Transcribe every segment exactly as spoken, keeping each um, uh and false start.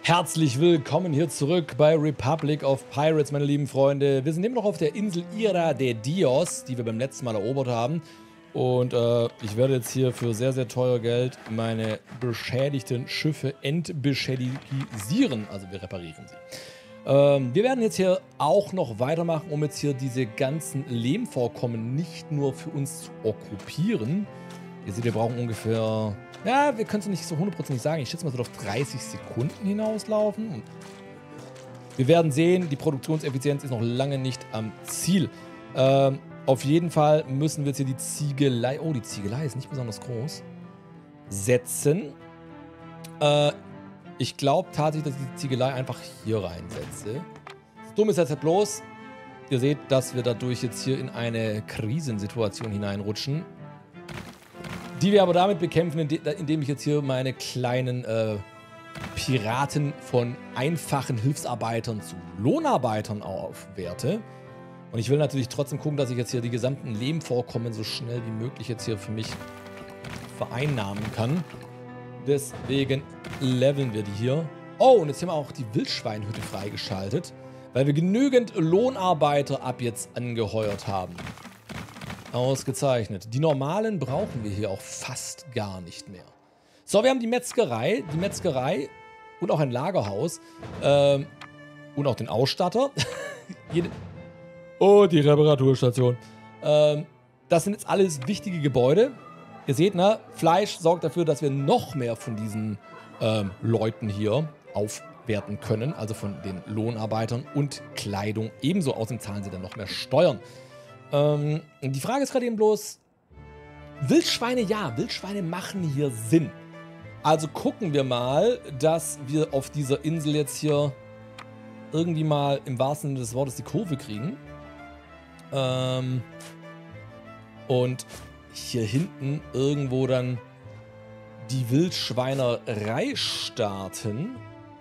Herzlich willkommen hier zurück bei Republic of Pirates, meine lieben Freunde. Wir sind immer noch auf der Insel Ira de Dios, die wir beim letzten Mal erobert haben. Und äh, ich werde jetzt hier für sehr, sehr teuer Geld meine beschädigten Schiffe entbeschädigisieren. Also wir reparieren sie. Ähm, wir werden jetzt hier auch noch weitermachen, um jetzt hier diese ganzen Lehmvorkommen nicht nur für uns zu okkupieren. Ihr seht, wir brauchen ungefähr... Ja, wir können es nicht so hundertprozentig sagen. Ich schätze mal, es wird auf dreißig Sekunden hinauslaufen. Und wir werden sehen, die Produktionseffizienz ist noch lange nicht am Ziel. Ähm, auf jeden Fall müssen wir jetzt hier die Ziegelei... Oh, die Ziegelei ist nicht besonders groß. Setzen. Äh, ich glaube tatsächlich, dass ich die Ziegelei einfach hier reinsetze. Das Dumme ist jetzt halt bloß, ihr seht, dass wir dadurch jetzt hier in eine Krisensituation hineinrutschen. Die wir aber damit bekämpfen, indem ich jetzt hier meine kleinen äh, Piraten von einfachen Hilfsarbeitern zu Lohnarbeitern aufwerte. Und ich will natürlich trotzdem gucken, dass ich jetzt hier die gesamten Lehmvorkommen so schnell wie möglich jetzt hier für mich vereinnahmen kann. Deswegen leveln wir die hier. Oh, und jetzt haben wir auch die Wildschweinhütte freigeschaltet, weil wir genügend Lohnarbeiter ab jetzt angeheuert haben. Ausgezeichnet. Die normalen brauchen wir hier auch fast gar nicht mehr. So, wir haben die Metzgerei, die Metzgerei und auch ein Lagerhaus ähm, und auch den Ausstatter. Jede oh, die Reparaturstation. Ähm, das sind jetzt alles wichtige Gebäude. Ihr seht, ne, Fleisch sorgt dafür, dass wir noch mehr von diesen ähm, Leuten hier aufwerten können, also von den Lohnarbeitern, und Kleidung ebenso. Außerdem zahlen sie dann noch mehr Steuern. Ähm, die Frage ist gerade eben bloß, Wildschweine, ja, Wildschweine machen hier Sinn. Also gucken wir mal, dass wir auf dieser Insel jetzt hier irgendwie mal im wahrsten Sinne des Wortes die Kurve kriegen. Ähm, und hier hinten irgendwo dann die Wildschweinerei starten.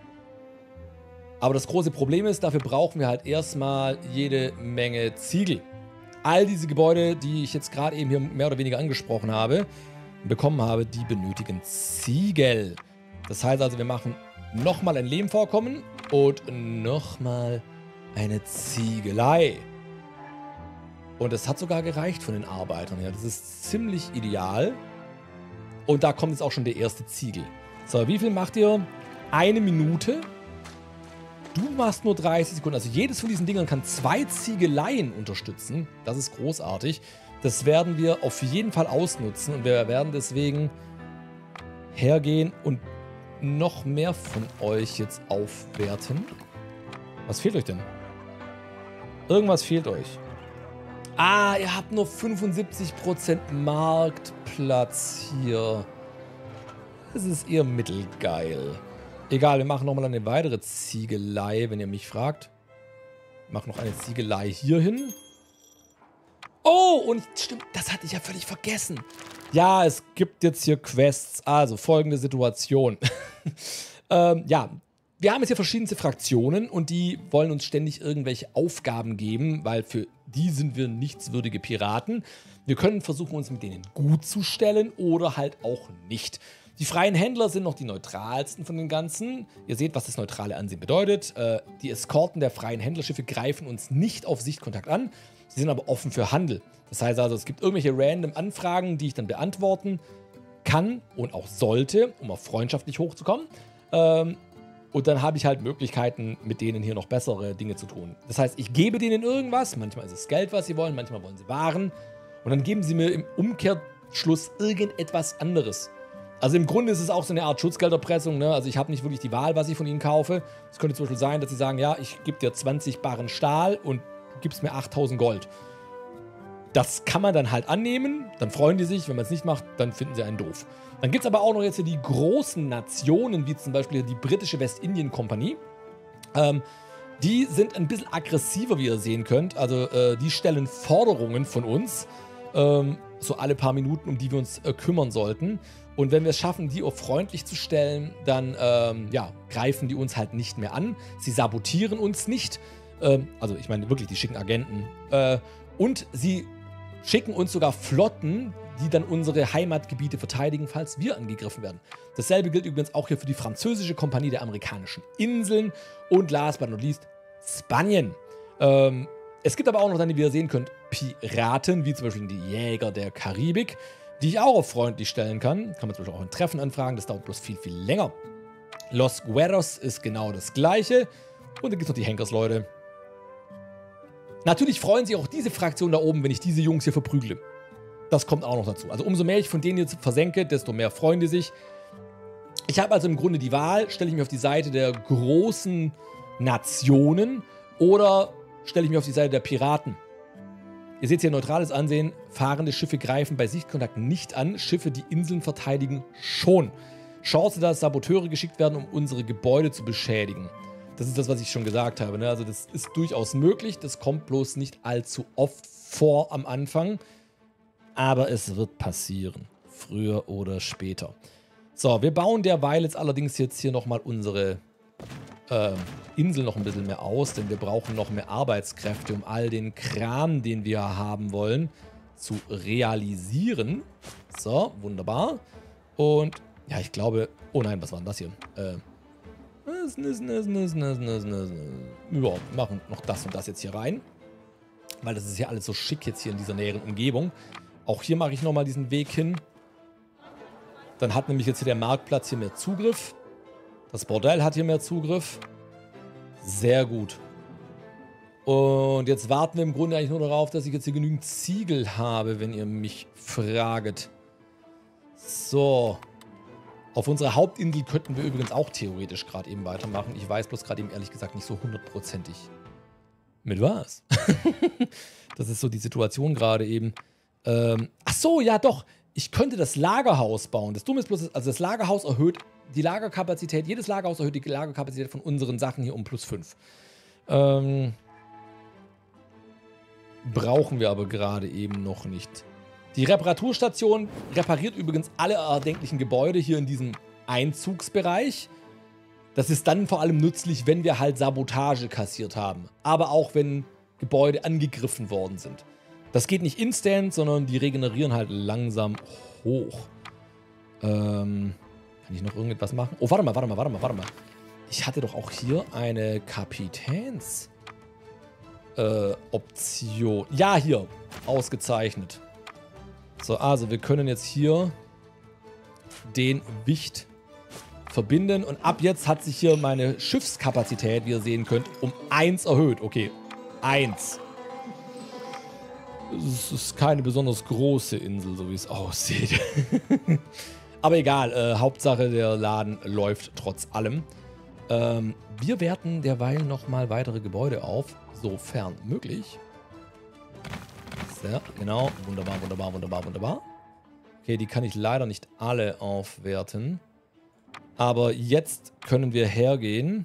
Aber das große Problem ist, dafür brauchen wir halt erstmal jede Menge Ziegel. All diese Gebäude, die ich jetzt gerade eben hier mehr oder weniger angesprochen habe, bekommen habe, die benötigen Ziegel. Das heißt also, wir machen nochmal ein Lehmvorkommen und nochmal eine Ziegelei. Und das hat sogar gereicht von den Arbeitern her. Das ist ziemlich ideal. Und da kommt jetzt auch schon der erste Ziegel. So, wie viel macht ihr? Eine Minute. Du machst nur dreißig Sekunden. Also jedes von diesen Dingern kann zwei Ziegeleien unterstützen. Das ist großartig. Das werden wir auf jeden Fall ausnutzen. Und wir werden deswegen hergehen und noch mehr von euch jetzt aufwerten. Was fehlt euch denn? Irgendwas fehlt euch. Ah, ihr habt nur fünfundsiebzig Prozent Marktplatz hier. Das ist eher mittelgeil. Egal, wir machen nochmal eine weitere Ziegelei, wenn ihr mich fragt. Ich mache noch eine Ziegelei hier hin. Oh, und stimmt, das hatte ich ja völlig vergessen. Ja, es gibt jetzt hier Quests. Also, folgende Situation. ähm, ja, wir haben jetzt hier verschiedenste Fraktionen und die wollen uns ständig irgendwelche Aufgaben geben, weil für die sind wir nichtswürdige Piraten. Wir können versuchen, uns mit denen gut zu stellen oder halt auch nicht. Die freien Händler sind noch die neutralsten von den ganzen. Ihr seht, was das neutrale Ansehen bedeutet. Äh, die Eskorten der freien Händlerschiffe greifen uns nicht auf Sichtkontakt an. Sie sind aber offen für Handel. Das heißt also, es gibt irgendwelche random Anfragen, die ich dann beantworten kann und auch sollte, um auch freundschaftlich hochzukommen. Ähm, und dann habe ich halt Möglichkeiten, mit denen hier noch bessere Dinge zu tun. Das heißt, ich gebe denen irgendwas. Manchmal ist es Geld, was sie wollen. Manchmal wollen sie Waren. Und dann geben sie mir im Umkehrschluss irgendetwas anderes. Also im Grunde ist es auch so eine Art Schutzgelderpressung, ne? Also ich habe nicht wirklich die Wahl, was ich von ihnen kaufe. Es könnte zum Beispiel sein, dass sie sagen, ja, ich gebe dir zwanzig Barren Stahl und du gibst mir achttausend Gold. Das kann man dann halt annehmen, dann freuen die sich. Wenn man es nicht macht, dann finden sie einen doof. Dann gibt es aber auch noch jetzt hier die großen Nationen, wie zum Beispiel die britische Westindien-Kompanie. Ähm, die sind ein bisschen aggressiver, wie ihr sehen könnt. Also äh, die stellen Forderungen von uns, ähm, so alle paar Minuten, um die wir uns äh, kümmern sollten. Und wenn wir es schaffen, die auch freundlich zu stellen, dann ähm, ja, greifen die uns halt nicht mehr an. Sie sabotieren uns nicht. Ähm, also ich meine wirklich, die schicken Agenten. Äh, und sie schicken uns sogar Flotten, die dann unsere Heimatgebiete verteidigen, falls wir angegriffen werden. Dasselbe gilt übrigens auch hier für die französische Kompanie der amerikanischen Inseln und last but not least Spanien. Ähm, es gibt aber auch noch dann, wie ihr sehen könnt, Piraten, wie zum Beispiel die Jäger der Karibik, die ich auch auf freundlich stellen kann. Kann man zum Beispiel auch ein Treffen anfragen, das dauert bloß viel, viel länger. Los Guerros ist genau das gleiche. Und dann gibt es noch die Henkersleute. Natürlich freuen sich auch diese Fraktion da oben, wenn ich diese Jungs hier verprügle. Das kommt auch noch dazu. Also umso mehr ich von denen jetzt versenke, desto mehr freuen die sich. Ich habe also im Grunde die Wahl, stelle ich mich auf die Seite der großen Nationen oder stelle ich mich auf die Seite der Piraten. Ihr seht hier neutrales Ansehen. Fahrende Schiffe greifen bei Sichtkontakt nicht an. Schiffe, die Inseln verteidigen, schon. Chance, dass Saboteure geschickt werden, um unsere Gebäude zu beschädigen. Das ist das, was ich schon gesagt habe. Ne? Also das ist durchaus möglich. Das kommt bloß nicht allzu oft vor am Anfang. Aber es wird passieren. Früher oder später. So, wir bauen derweil jetzt allerdings jetzt hier nochmal unsere äh, Insel noch ein bisschen mehr aus. Denn wir brauchen noch mehr Arbeitskräfte, um all den Kram, den wir haben wollen, zu realisieren. So, wunderbar. Und ja, ich glaube... Oh nein, was war denn das hier? Äh... Ja, wir machen noch das und das jetzt hier rein. Weil das ist ja alles so schick jetzt hier in dieser näheren Umgebung. Auch hier mache ich nochmal diesen Weg hin. Dann hat nämlich jetzt hier der Marktplatz hier mehr Zugriff. Das Bordell hat hier mehr Zugriff. Sehr gut. Und jetzt warten wir im Grunde eigentlich nur darauf, dass ich jetzt hier genügend Ziegel habe, wenn ihr mich fraget. So. Auf unserer Hauptinsel könnten wir übrigens auch theoretisch gerade eben weitermachen. Ich weiß bloß gerade eben ehrlich gesagt nicht so hundertprozentig. Mit was? Das ist so die Situation gerade eben. Ähm, ach so, ja doch. Ich könnte das Lagerhaus bauen. Das Dumme ist bloß, also das Lagerhaus erhöht die Lagerkapazität. Jedes Lagerhaus erhöht die Lagerkapazität von unseren Sachen hier um plus fünf. Ähm, brauchen wir aber gerade eben noch nicht. Die Reparaturstation repariert übrigens alle erdenklichen Gebäude hier in diesem Einzugsbereich. Das ist dann vor allem nützlich, wenn wir halt Sabotage kassiert haben. Aber auch, wenn Gebäude angegriffen worden sind. Das geht nicht instant, sondern die regenerieren halt langsam hoch. Ähm, kann ich noch irgendetwas machen? Oh, warte mal, warte mal, warte mal, warte mal. Ich hatte doch auch hier eine Kapitäns... Äh, Option. Ja, hier. Ausgezeichnet. So, also wir können jetzt hier den Wicht verbinden. Und ab jetzt hat sich hier meine Schiffskapazität, wie ihr sehen könnt, um eins erhöht. Okay, eins. Es ist keine besonders große Insel, so wie es aussieht. Aber egal, äh, Hauptsache der Laden läuft trotz allem. Ähm, wir werten derweil nochmal weitere Gebäude auf, sofern möglich. Ja, genau. Wunderbar, wunderbar, wunderbar, wunderbar. Okay, die kann ich leider nicht alle aufwerten. Aber jetzt können wir hergehen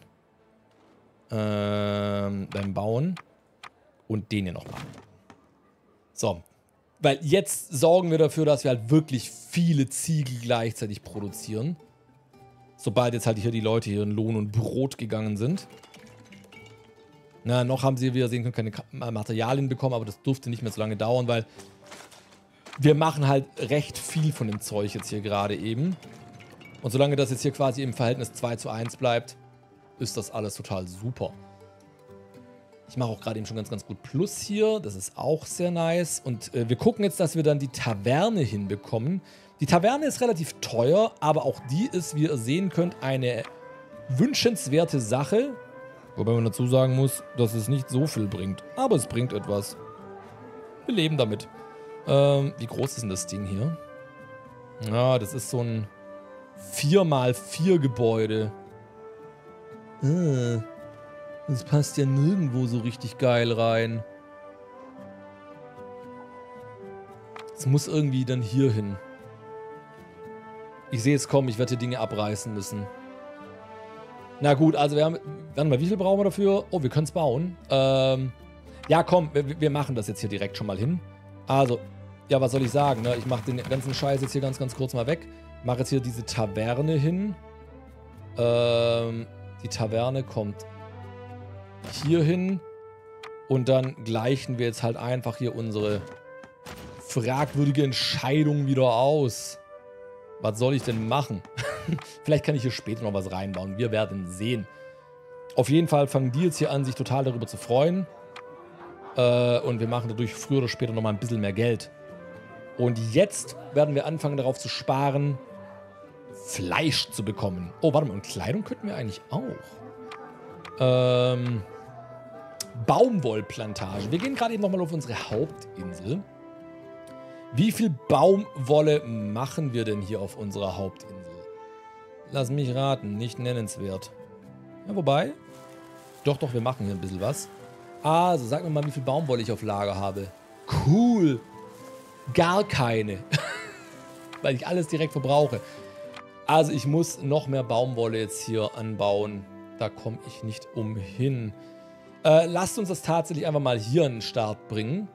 ähm, beim Bauen und den hier noch machen. So. Weil jetzt sorgen wir dafür, dass wir halt wirklich viele Ziegel gleichzeitig produzieren. Sobald jetzt halt hier die Leute hier in Lohn und Brot gegangen sind. Na, noch haben sie, wie ihr sehen könnt, keine Materialien bekommen, aber das durfte nicht mehr so lange dauern, weil wir machen halt recht viel von dem Zeug jetzt hier gerade eben. Und solange das jetzt hier quasi im Verhältnis zwei zu eins bleibt, ist das alles total super. Ich mache auch gerade eben schon ganz, ganz gut Plus hier. Das ist auch sehr nice. Und äh, wir gucken jetzt, dass wir dann die Taverne hinbekommen. Die Taverne ist relativ teuer, aber auch die ist, wie ihr sehen könnt, eine wünschenswerte Sache. Wobei man dazu sagen muss, dass es nicht so viel bringt. Aber es bringt etwas. Wir leben damit. Ähm, wie groß ist denn das Ding hier? Ja, das ist so ein vier mal vier Gebäude. Äh, das passt ja nirgendwo so richtig geil rein. Es muss irgendwie dann hier hin. Ich sehe es kommen, ich werde hier Dinge abreißen müssen. Na gut, also wir haben... Warte mal, wie viel brauchen wir dafür? Oh, wir können es bauen. Ähm, ja, komm, wir, wir machen das jetzt hier direkt schon mal hin. Also, ja, was soll ich sagen, ne? Ich mache den ganzen Scheiß jetzt hier ganz, ganz kurz mal weg. Mache jetzt hier diese Taverne hin. Ähm, die Taverne kommt hier hin. Und dann gleichen wir jetzt halt einfach hier unsere fragwürdige Entscheidung wieder aus. Was soll ich denn machen? Vielleicht kann ich hier später noch was reinbauen. Wir werden sehen. Auf jeden Fall fangen die jetzt hier an, sich total darüber zu freuen. Äh, und wir machen dadurch früher oder später nochmal ein bisschen mehr Geld. Und jetzt werden wir anfangen, darauf zu sparen, Fleisch zu bekommen. Oh, warte mal. Und Kleidung könnten wir eigentlich auch. Ähm, Baumwollplantage. Wir gehen gerade eben nochmal auf unsere Hauptinsel. Wie viel Baumwolle machen wir denn hier auf unserer Hauptinsel? Lass mich raten, nicht nennenswert. Ja, wobei. Doch, doch, wir machen hier ein bisschen was. Also, sag mir mal, wie viel Baumwolle ich auf Lager habe. Cool. Gar keine. Weil ich alles direkt verbrauche. Also, ich muss noch mehr Baumwolle jetzt hier anbauen. Da komme ich nicht umhin. Äh, lasst uns das tatsächlich einfach mal hier an den Start bringen.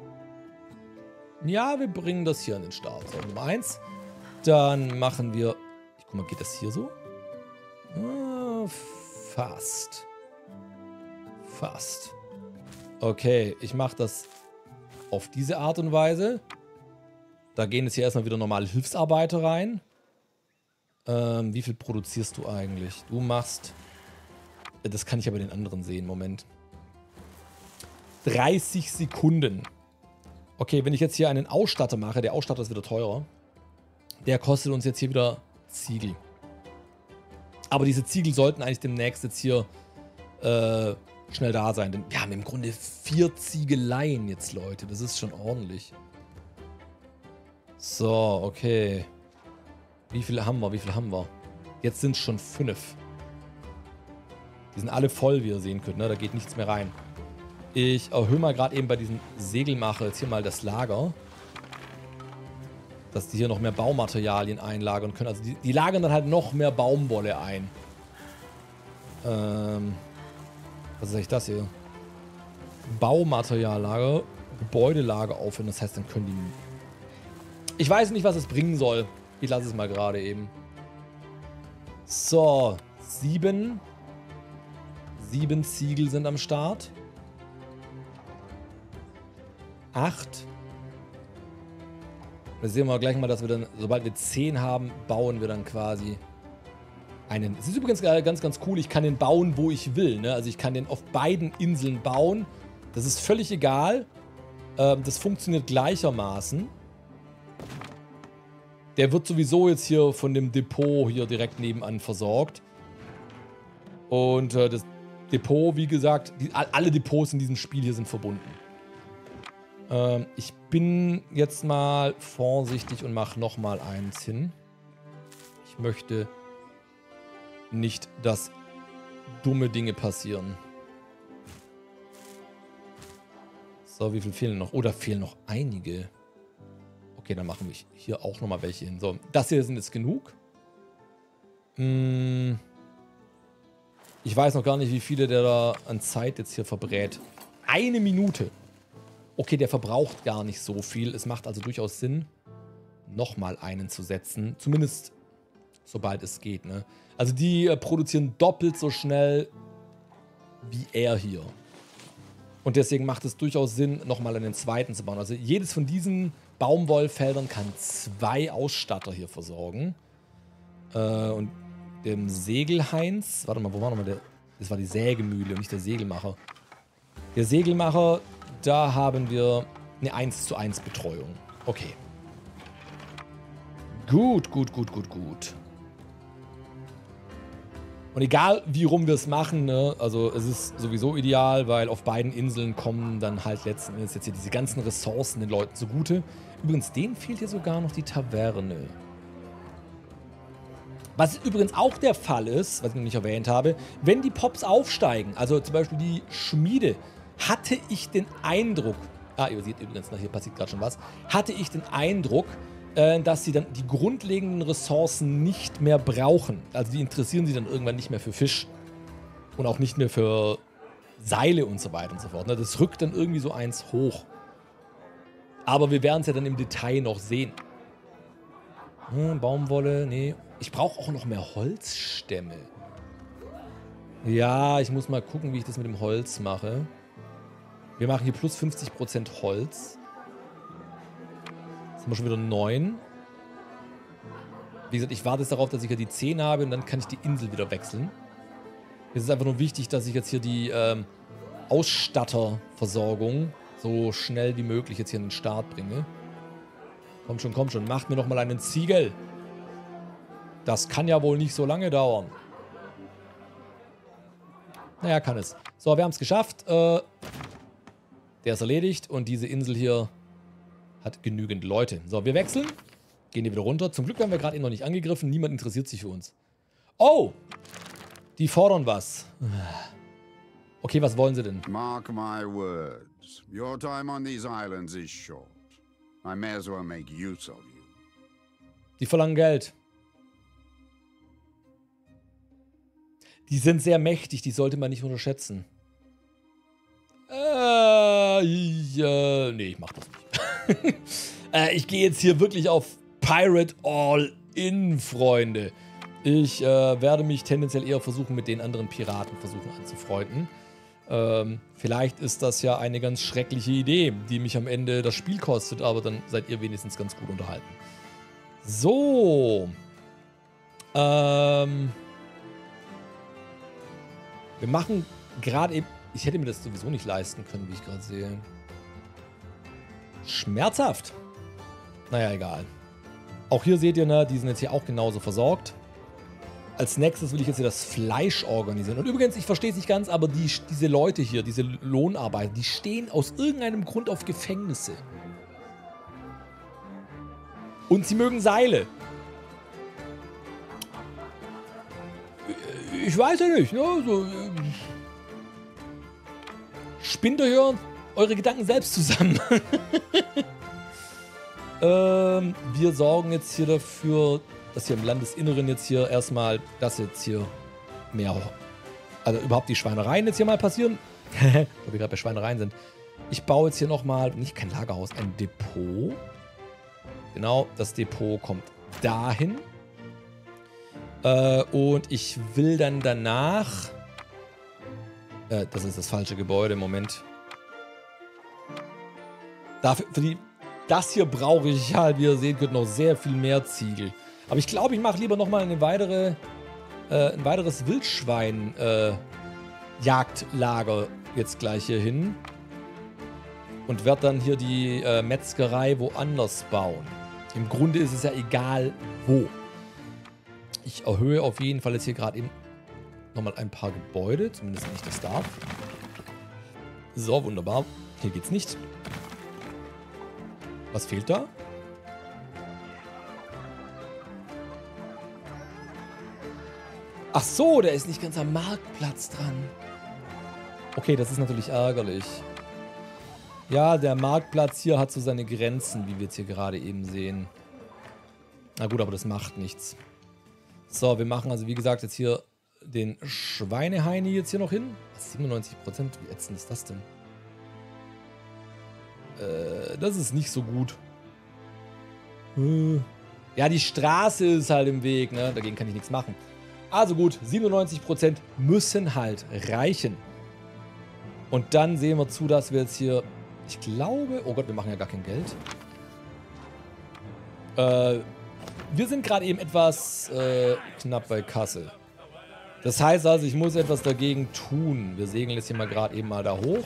Ja, wir bringen das hier an den Start. So, Nummer eins. Dann machen wir... Ich guck mal, geht das hier so? Ah, fast. Fast. Okay, ich mache das auf diese Art und Weise. Da gehen jetzt hier erstmal wieder normale Hilfsarbeiter rein. Ähm, wie viel produzierst du eigentlich? Du machst... Das kann ich aber den anderen sehen. Moment. dreißig Sekunden. Okay, wenn ich jetzt hier einen Ausstatter mache, der Ausstatter ist wieder teurer. Der kostet uns jetzt hier wieder Ziegel. Aber diese Ziegel sollten eigentlich demnächst jetzt hier äh, schnell da sein. Denn wir haben im Grunde vier Ziegeleien jetzt, Leute. Das ist schon ordentlich. So, okay. Wie viele haben wir? Wie viele haben wir? Jetzt sind es schon fünf. Die sind alle voll, wie ihr sehen könnt. Ne? Da geht nichts mehr rein. Ich erhöhe mal gerade eben bei diesem Segelmacher jetzt hier mal das Lager. Dass die hier noch mehr Baumaterialien einlagern können. Also die, die lagern dann halt noch mehr Baumwolle ein. Ähm, was ist eigentlich das hier? Baumateriallager, Gebäudelager aufhören. Das heißt, dann können die... Ich weiß nicht, was es bringen soll. Ich lasse es mal gerade eben. So, sieben. Sieben Ziegel sind am Start. Acht. Da sehen wir gleich mal, dass wir dann, sobald wir zehn haben, bauen wir dann quasi einen. Es ist übrigens ganz, ganz cool. Ich kann den bauen, wo ich will. Ne? Also ich kann den auf beiden Inseln bauen. Das ist völlig egal. Ähm, das funktioniert gleichermaßen. Der wird sowieso jetzt hier von dem Depot hier direkt nebenan versorgt. Und äh, das Depot, wie gesagt, die, alle Depots in diesem Spiel hier sind verbunden. Ähm, ich bin jetzt mal vorsichtig und mache nochmal eins hin. Ich möchte nicht, dass dumme Dinge passieren. So, wie viel fehlen noch? Oh, da fehlen noch einige. Okay, dann machen wir hier auch nochmal welche hin. So, das hier sind jetzt genug. Hm. Ich weiß noch gar nicht, wie viele der da an Zeit jetzt hier verbrät. Eine Minute. Okay, der verbraucht gar nicht so viel. Es macht also durchaus Sinn, nochmal einen zu setzen. Zumindest sobald es geht, ne? Also die äh, produzieren doppelt so schnell wie er hier. Und deswegen macht es durchaus Sinn, nochmal einen zweiten zu bauen. Also jedes von diesen Baumwollfeldern kann zwei Ausstatter hier versorgen. Äh, und dem Segelheinz, warte mal, wo war nochmal der? Das war die Sägemühle und nicht der Segelmacher. Der Segelmacher, da haben wir eine eins zu eins Betreuung. Okay. Gut, gut, gut, gut, gut. Und egal, wie rum wir es machen, ne, also es ist sowieso ideal, weil auf beiden Inseln kommen dann halt letzten Endes jetzt hier diese ganzen Ressourcen den Leuten zugute. Übrigens, denen fehlt hier sogar noch die Taverne. Was übrigens auch der Fall ist, was ich noch nicht erwähnt habe, wenn die Pops aufsteigen, also zum Beispiel die Schmiede, hatte ich den Eindruck, ah, ihr seht übrigens, hier passiert gerade schon was, hatte ich den Eindruck, äh, dass sie dann die grundlegenden Ressourcen nicht mehr brauchen. Also die interessieren sie dann irgendwann nicht mehr für Fisch und auch nicht mehr für Seile und so weiter und so fort. Ne? Das rückt dann irgendwie so eins hoch. Aber wir werden es ja dann im Detail noch sehen. Hm, Baumwolle, nee. Ich brauche auch noch mehr Holzstämme. Ja, ich muss mal gucken, wie ich das mit dem Holz mache. Wir machen hier plus fünfzig Prozent Holz. Sind wir schon wieder neun. Wie gesagt, ich warte jetzt darauf, dass ich ja die zehn habe und dann kann ich die Insel wieder wechseln. Es ist einfach nur wichtig, dass ich jetzt hier die ähm, Ausstatterversorgung so schnell wie möglich jetzt hier in den Start bringe. Komm schon, komm schon. Macht mir doch mal einen Ziegel. Das kann ja wohl nicht so lange dauern. Naja, kann es. So, wir haben es geschafft. Äh, der ist erledigt und diese Insel hier hat genügend Leute. So, wir wechseln. Gehen hier wieder runter. Zum Glück werden wir gerade eben noch nicht angegriffen. Niemand interessiert sich für uns. Oh! Die fordern was. Okay, was wollen sie denn? Mark my words. Your time on these islands is short. I may as well make use of you. Die verlangen Geld. Die sind sehr mächtig, die sollte man nicht unterschätzen. Äh, ich, äh, nee, ich mach das nicht. äh, ich gehe jetzt hier wirklich auf Pirate All-In, Freunde. Ich äh, werde mich tendenziell eher versuchen, mit den anderen Piraten versuchen anzufreunden. Ähm, vielleicht ist das ja eine ganz schreckliche Idee, die mich am Ende das Spiel kostet, aber dann seid ihr wenigstens ganz gut unterhalten. So. Ähm. Wir machen gerade eben... Ich hätte mir das sowieso nicht leisten können, wie ich gerade sehe. Schmerzhaft. Naja, egal. Auch hier seht ihr, ne, die sind jetzt hier auch genauso versorgt. Als nächstes will ich jetzt hier das Fleisch organisieren. Und übrigens, ich verstehe es nicht ganz, aber die, diese Leute hier, diese Lohnarbeiter, die stehen aus irgendeinem Grund auf Gefängnisse. Und sie mögen Seile. Ich weiß ja nicht, ne? So, äh, spinnt euch eure Gedanken selbst zusammen. ähm, wir sorgen jetzt hier dafür, dass hier im Landesinneren jetzt hier erstmal, dass jetzt hier mehr, also überhaupt die Schweinereien jetzt hier mal passieren. Wo wir gerade bei Schweinereien sind. Ich baue jetzt hier nochmal, nicht kein Lagerhaus, ein Depot. Genau, das Depot kommt dahin. Äh, und ich will dann danach... Äh, das ist das falsche Gebäude, Moment. Dafür, für die, das hier brauche ich halt, wie ihr seht, noch sehr viel mehr Ziegel. Aber ich glaube, ich mache lieber nochmal eine weitere, äh, ein weiteres Wildschwein-Jagdlager äh, jetzt gleich hier hin. Und werde dann hier die äh, Metzgerei woanders bauen. Im Grunde ist es ja egal, wo. Ich erhöhe auf jeden Fall jetzt hier gerade eben nochmal ein paar Gebäude. Zumindest wenn ich das darf. So, wunderbar. Hier geht's nicht. Was fehlt da? Ach so, der ist nicht ganz am Marktplatz dran. Okay, das ist natürlich ärgerlich. Ja, der Marktplatz hier hat so seine Grenzen, wie wir jetzt hier gerade eben sehen. Na gut, aber das macht nichts. So, wir machen also wie gesagt jetzt hier den Schweineheini jetzt hier noch hin. siebenundneunzig Prozent, wie ätzend ist das denn? Äh, das ist nicht so gut. Äh. Ja, die Straße ist halt im Weg, ne? Dagegen kann ich nichts machen. Also gut, siebenundneunzig Prozent müssen halt reichen. Und dann sehen wir zu, dass wir jetzt hier... Ich glaube... Oh Gott, wir machen ja gar kein Geld. Äh... Wir sind gerade eben etwas äh, knapp bei Kasse. Das heißt also, ich muss etwas dagegen tun. Wir segeln jetzt hier mal gerade eben mal da hoch.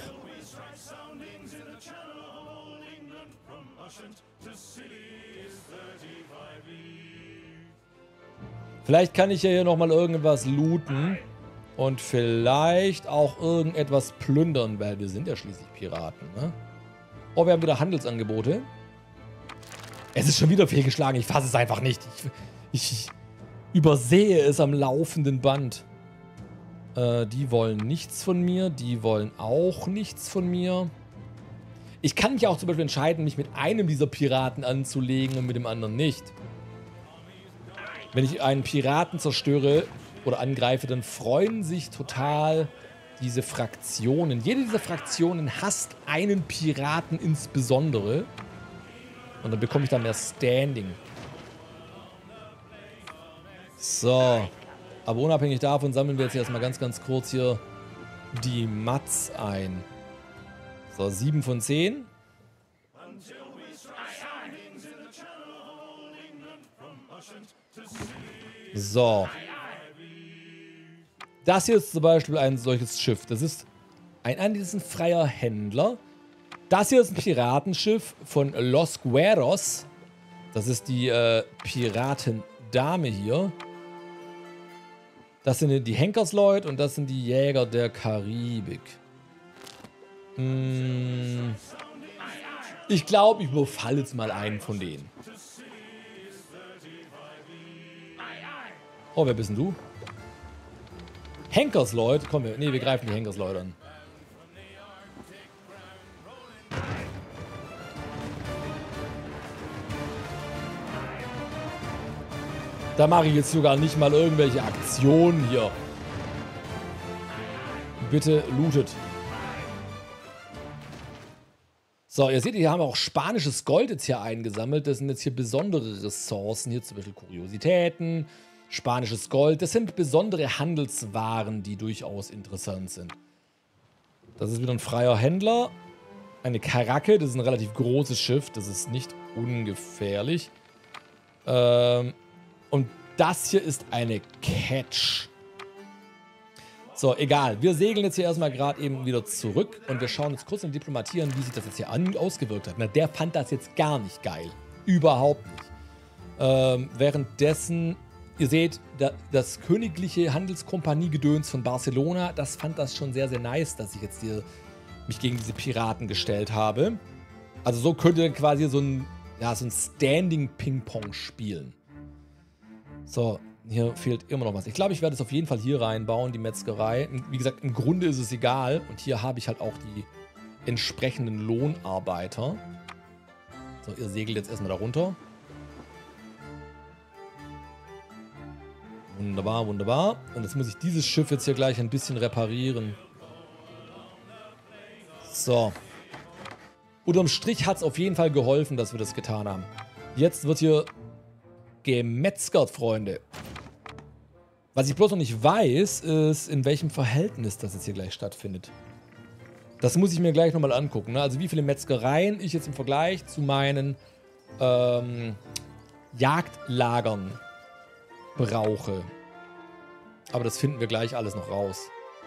Vielleicht kann ich ja hier nochmal irgendwas looten. Und vielleicht auch irgendetwas plündern, weil wir sind ja schließlich Piraten, ne? Oh, wir haben wieder Handelsangebote. Es ist schon wieder fehlgeschlagen. Ich fasse es einfach nicht. Ich, ich übersehe es am laufenden Band. Äh, die wollen nichts von mir. Die wollen auch nichts von mir. Ich kann mich auch zum Beispiel entscheiden, mich mit einem dieser Piraten anzulegen und mit dem anderen nicht. Wenn ich einen Piraten zerstöre oder angreife, dann freuen sich total diese Fraktionen. Jede dieser Fraktionen hasst einen Piraten insbesondere. Und dann bekomme ich da mehr Standing. So. Aber unabhängig davon sammeln wir jetzt erstmal ganz, ganz kurz hier die Mats ein. So, sieben von zehn. So. Das hier ist zum Beispiel ein solches Schiff. Das ist ein anwesend freier Händler. Das hier ist ein Piratenschiff von Los Gueros. Das ist die äh, Piratendame hier. Das sind die Henkersleute und das sind die Jäger der Karibik. Hm. Ich glaube, ich überfalle jetzt mal einen von denen. Oh, wer bist denn du? Henkersleute? Komm, wir, nee, wir greifen die Henkersleute an. Da mache ich jetzt sogar nicht mal irgendwelche Aktionen hier. Bitte lootet. So, ihr seht, hier haben wir auch spanisches Gold jetzt hier eingesammelt. Das sind jetzt hier besondere Ressourcen. Hier zum Beispiel Kuriositäten, spanisches Gold. Das sind besondere Handelswaren, die durchaus interessant sind. Das ist wieder ein freier Händler. Eine Karacke, das ist ein relativ großes Schiff. Das ist nicht ungefährlich. Ähm... Und das hier ist eine Catch. So, egal. Wir segeln jetzt hier erstmal gerade eben wieder zurück. Und wir schauen jetzt kurz in Diplomatieren, wie sich das jetzt hier an ausgewirkt hat. Na, der fand das jetzt gar nicht geil. Überhaupt nicht. Ähm, währenddessen, ihr seht, da, das königliche Handelskompanie-Gedöns von Barcelona, das fand das schon sehr, sehr nice, dass ich jetzt hier mich gegen diese Piraten gestellt habe. Also so könnte quasi so ein, ja, so ein Standing-Ping-Pong spielen. So, hier fehlt immer noch was. Ich glaube, ich werde es auf jeden Fall hier reinbauen, die Metzgerei. Wie gesagt, im Grunde ist es egal. Und hier habe ich halt auch die entsprechenden Lohnarbeiter. So, ihr segelt jetzt erstmal da runter. Wunderbar, wunderbar. Und jetzt muss ich dieses Schiff jetzt hier gleich ein bisschen reparieren. So. Unterm Strich hat es auf jeden Fall geholfen, dass wir das getan haben. Jetzt wird hier gemetzgert, Freunde. Was ich bloß noch nicht weiß, ist, in welchem Verhältnis das jetzt hier gleich stattfindet. Das muss ich mir gleich nochmal angucken. Ne? Also wie viele Metzgereien ich jetzt im Vergleich zu meinen ähm, Jagdlagern brauche. Aber das finden wir gleich alles noch raus.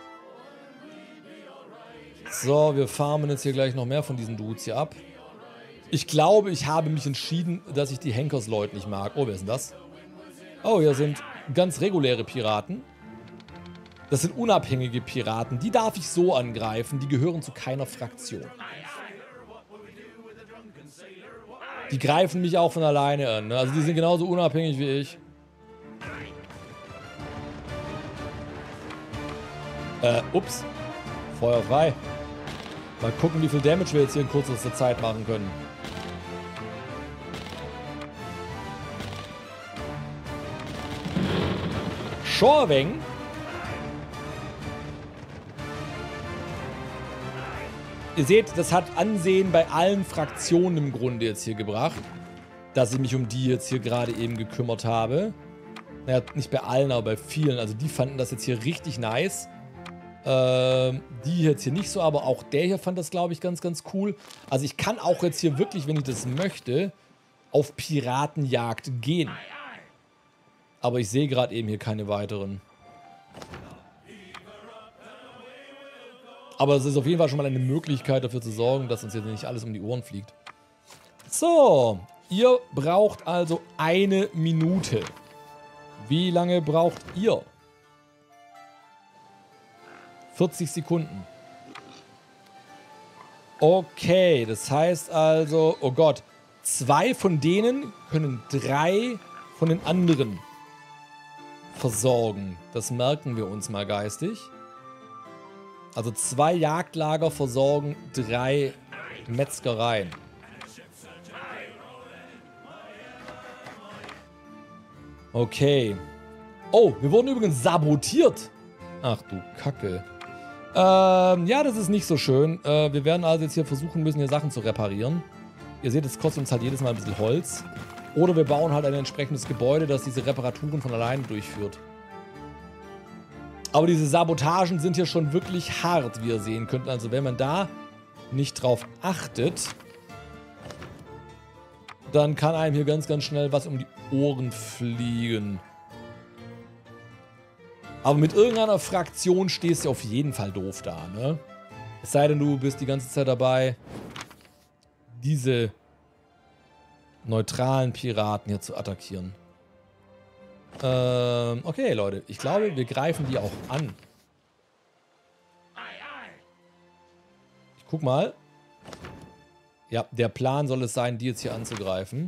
So, wir farmen jetzt hier gleich noch mehr von diesen Dudes hier ab. Ich glaube, ich habe mich entschieden, dass ich die Henkersleute nicht mag. Oh, wer ist denn das? Oh, hier sind ganz reguläre Piraten. Das sind unabhängige Piraten. Die darf ich so angreifen. Die gehören zu keiner Fraktion. Die greifen mich auch von alleine an. Ne? Also die sind genauso unabhängig wie ich. Äh, ups. Feuer frei. Mal gucken, wie viel Damage wir jetzt hier in kürzester Zeit machen können. Schorweng. Ihr seht, das hat Ansehen bei allen Fraktionen im Grunde jetzt hier gebracht, dass ich mich um die jetzt hier gerade eben gekümmert habe. Naja, nicht bei allen, aber bei vielen. Also die fanden das jetzt hier richtig nice. Ähm, die jetzt hier nicht so, aber auch der hier fand das, glaube ich, ganz, ganz cool. Also ich kann auch jetzt hier wirklich, wenn ich das möchte, auf Piratenjagd gehen. Aber ich sehe gerade eben hier keine weiteren. Aber es ist auf jeden Fall schon mal eine Möglichkeit dafür zu sorgen, dass uns jetzt nicht alles um die Ohren fliegt. So, ihr braucht also eine Minute. Wie lange braucht ihr? vierzig Sekunden. Okay, das heißt also, oh Gott, zwei von denen können drei von den anderen versorgen. Das merken wir uns mal geistig. Also zwei Jagdlager versorgen drei Metzgereien. Okay. Oh, wir wurden übrigens sabotiert. Ach du Kacke. Ähm, ja, das ist nicht so schön. Äh, wir werden also jetzt hier versuchen müssen, hier Sachen zu reparieren. Ihr seht, es kostet uns halt jedes Mal ein bisschen Holz. Oder wir bauen halt ein entsprechendes Gebäude, das diese Reparaturen von alleine durchführt. Aber diese Sabotagen sind hier schon wirklich hart, wie ihr sehen könnt. Also wenn man da nicht drauf achtet, dann kann einem hier ganz, ganz schnell was um die Ohren fliegen. Aber mit irgendeiner Fraktion stehst du auf jeden Fall doof da, ne? Es sei denn, du bist die ganze Zeit dabei, diese neutralen Piraten hier zu attackieren. Ähm, okay, Leute. Ich glaube, wir greifen die auch an. Ich guck mal. Ja, der Plan soll es sein, die jetzt hier anzugreifen.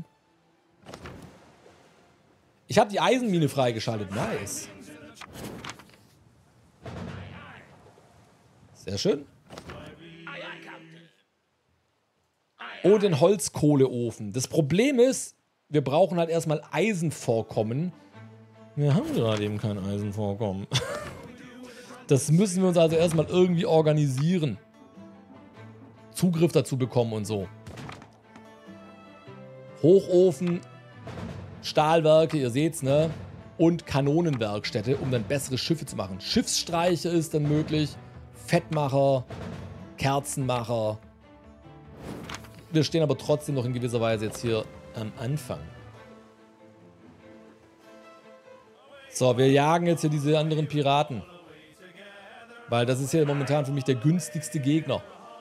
Ich habe die Eisenmine freigeschaltet. Nice. Sehr schön. Und den Holzkohleofen. Das Problem ist, wir brauchen halt erstmal Eisenvorkommen. Wir haben gerade eben kein Eisenvorkommen. Das müssen wir uns also erstmal irgendwie organisieren. Zugriff dazu bekommen und so. Hochofen, Stahlwerke, ihr seht's, ne? Und Kanonenwerkstätte, um dann bessere Schiffe zu machen. Schiffsstreiche ist dann möglich. Fettmacher, Kerzenmacher. Wir stehen aber trotzdem noch in gewisser Weise jetzt hier am Anfang. So, wir jagen jetzt hier diese anderen Piraten. Weil das ist hier momentan für mich der günstigste Gegner.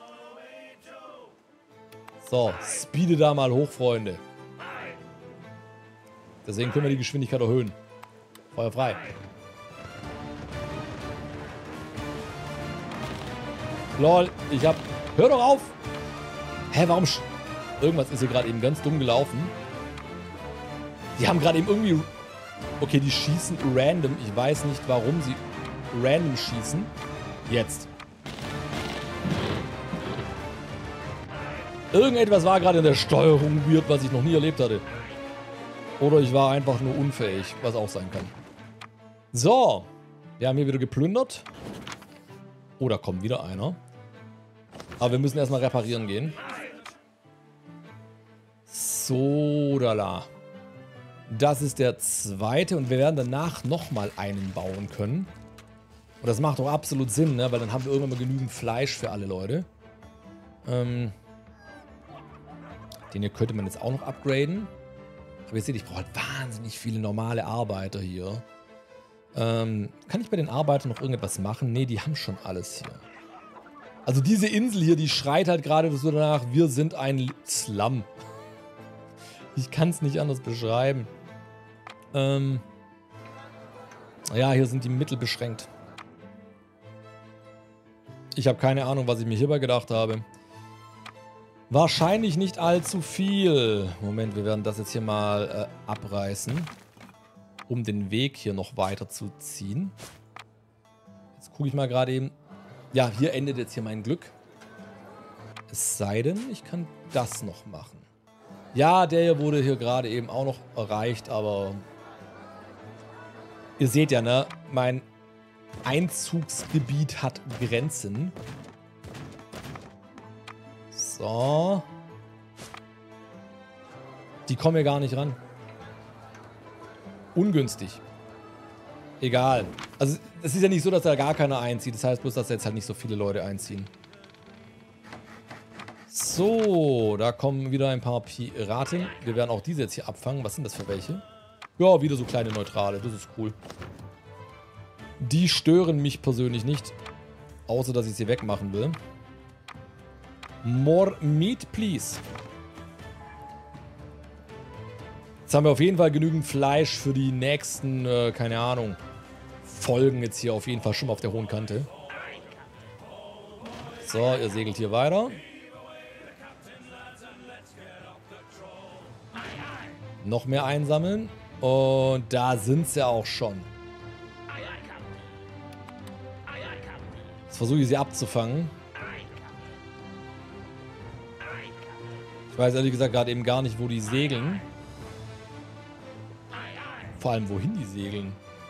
So, speede da mal hoch, Freunde. Deswegen können wir die Geschwindigkeit erhöhen. Feuer frei. Lol, ich hab... Hör doch auf! Hä, warum... Sch Irgendwas ist hier gerade eben ganz dumm gelaufen. Die haben gerade eben irgendwie... Okay, die schießen random. Ich weiß nicht, warum sie random schießen. Jetzt. Irgendetwas war gerade in der Steuerung weird, was ich noch nie erlebt hatte. Oder ich war einfach nur unfähig, was auch sein kann. So. Wir haben hier wieder geplündert. Oh, da kommt wieder einer. Aber wir müssen erstmal reparieren gehen. So, da la. Das ist der zweite und wir werden danach nochmal einen bauen können. Und das macht auch absolut Sinn, ne? Weil dann haben wir irgendwann mal genügend Fleisch für alle Leute. Ähm, den hier könnte man jetzt auch noch upgraden. Aber ihr seht, ich brauche halt wahnsinnig viele normale Arbeiter hier. Ähm, kann ich bei den Arbeitern noch irgendetwas machen? Ne, die haben schon alles hier. Also diese Insel hier, die schreit halt gerade so danach, wir sind ein Slum. Ich kann es nicht anders beschreiben. Ähm, ja, hier sind die Mittel beschränkt. Ich habe keine Ahnung, was ich mir hierbei gedacht habe. Wahrscheinlich nicht allzu viel. Moment, wir werden das jetzt hier mal äh, abreißen. Um den Weg hier noch weiter zu ziehen. Jetzt gucke ich mal gerade eben. Ja, hier endet jetzt hier mein Glück. Es sei denn, ich kann das noch machen. Ja, der hier wurde hier gerade eben auch noch erreicht, aber ihr seht ja, ne? Mein Einzugsgebiet hat Grenzen. So. Die kommen hier gar nicht ran. Ungünstig. Egal. Also, es ist ja nicht so, dass da gar keiner einzieht. Das heißt bloß, dass jetzt halt nicht so viele Leute einziehen. So, da kommen wieder ein paar Piraten. Wir werden auch diese jetzt hier abfangen. Was sind das für welche? Ja, wieder so kleine Neutrale. Das ist cool. Die stören mich persönlich nicht. Außer, dass ich sie wegmachen will. More meat, please. Jetzt haben wir auf jeden Fall genügend Fleisch für die nächsten, äh, keine Ahnung, Folgen jetzt hier auf jeden Fall schon mal auf der hohen Kante. So, ihr segelt hier weiter. Noch mehr einsammeln. Und da sind sie auch schon. Jetzt versuche ich sie abzufangen. Ich weiß ehrlich gesagt gerade eben gar nicht, wo die segeln. Vor allem, wohin die segeln.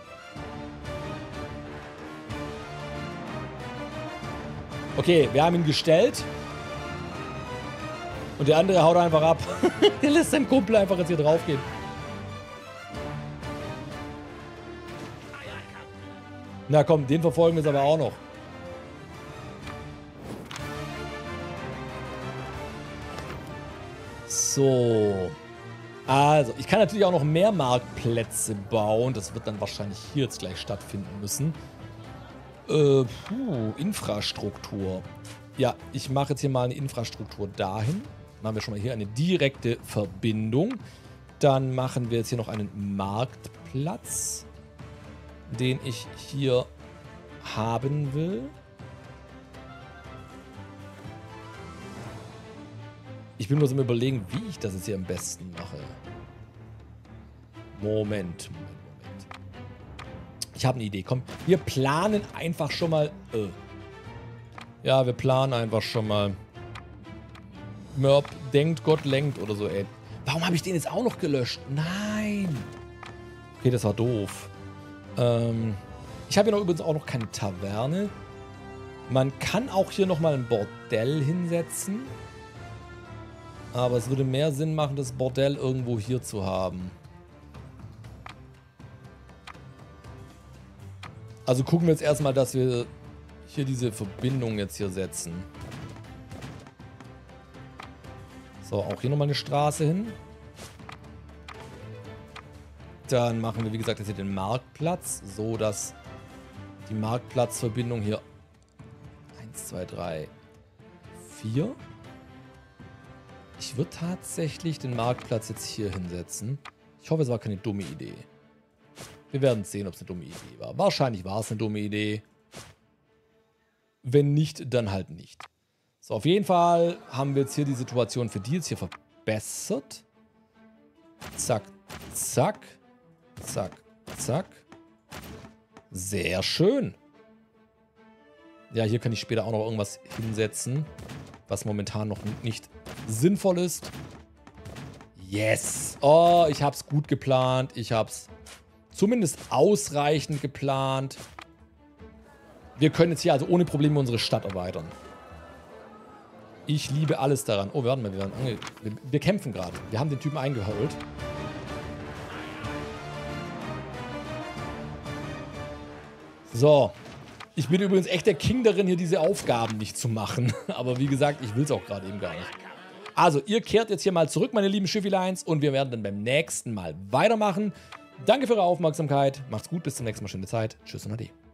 Okay, wir haben ihn gestellt. Und der andere haut einfach ab. Der lässt seinen Kumpel einfach jetzt hier drauf gehen. Na komm, den verfolgen wir jetzt aber auch noch. So. Also, ich kann natürlich auch noch mehr Marktplätze bauen. Das wird dann wahrscheinlich hier jetzt gleich stattfinden müssen. Äh, puh, Infrastruktur. Ja, ich mache jetzt hier mal eine Infrastruktur dahin. Machen wir schon mal hier eine direkte Verbindung. Dann machen wir jetzt hier noch einen Marktplatz, den ich hier haben will. Ich bin nur so am Überlegen, wie ich das jetzt hier am besten mache. Moment, Moment, Moment. Ich habe eine Idee. Komm, wir planen einfach schon mal. Äh. Ja, wir planen einfach schon mal. Mörb denkt, Gott lenkt oder so, ey. Warum habe ich den jetzt auch noch gelöscht? Nein. Okay, das war doof. Ähm, ich habe hier noch übrigens auch noch keine Taverne. Man kann auch hier nochmal ein Bordell hinsetzen. Aber es würde mehr Sinn machen, das Bordell irgendwo hier zu haben. Also gucken wir jetzt erstmal, dass wir hier diese Verbindung jetzt hier setzen. So, auch hier nochmal eine Straße hin. Dann machen wir, wie gesagt, jetzt hier den Marktplatz, so dass die Marktplatzverbindung hier eins, zwei, drei, vier. Ich würde tatsächlich den Marktplatz jetzt hier hinsetzen. Ich hoffe, es war keine dumme Idee. Wir werden sehen, ob es eine dumme Idee war. Wahrscheinlich war es eine dumme Idee. Wenn nicht, dann halt nicht. So, auf jeden Fall haben wir jetzt hier die Situation für die jetzt hier verbessert. Zack, zack, zack, zack. Sehr schön. Ja, hier kann ich später auch noch irgendwas hinsetzen, was momentan noch nicht sinnvoll ist. Yes. Oh, ich habe es gut geplant. Ich habe es zumindest ausreichend geplant. Wir können jetzt hier also ohne Probleme unsere Stadt erweitern. Ich liebe alles daran. Oh, warte mal, wir, werden ange wir, wir kämpfen gerade. Wir haben den Typen eingeholt. So. Ich bin übrigens echt der King darin, hier diese Aufgaben nicht zu machen. Aber wie gesagt, ich will es auch gerade eben gar nicht. Also, ihr kehrt jetzt hier mal zurück, meine lieben Schiffeleins. Und wir werden dann beim nächsten Mal weitermachen. Danke für eure Aufmerksamkeit. Macht's gut, bis zum nächsten Mal. Schöne Zeit. Tschüss und Ade.